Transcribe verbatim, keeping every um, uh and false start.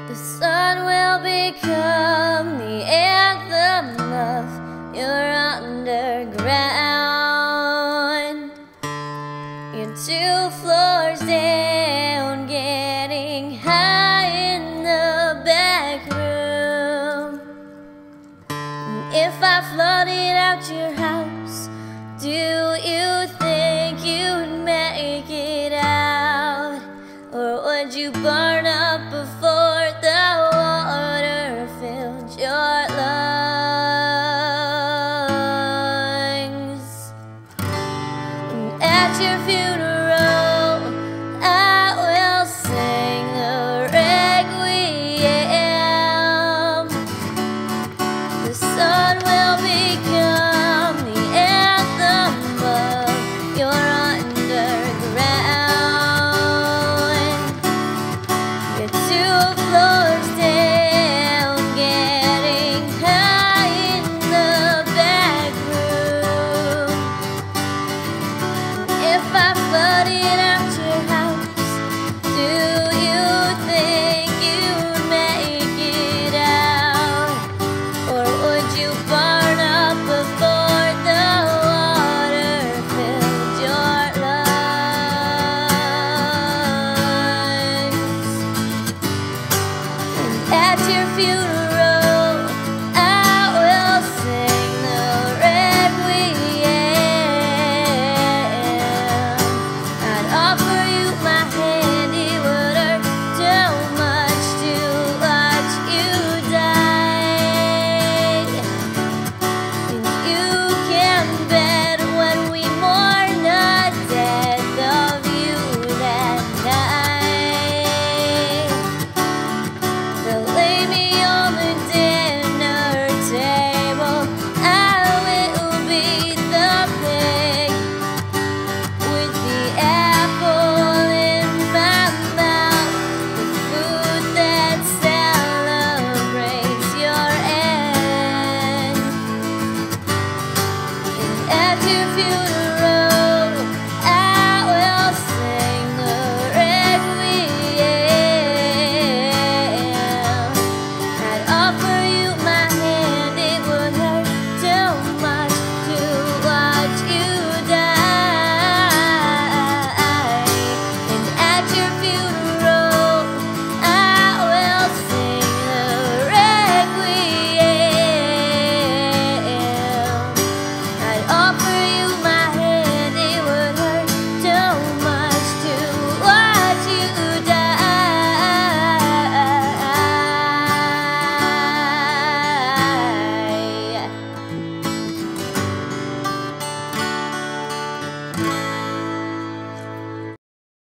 The sun will become the anthem of your underground. You're two floors down, getting high in the back room. And if I flooded out your house, do you think you'd make it out? Or would you burn up before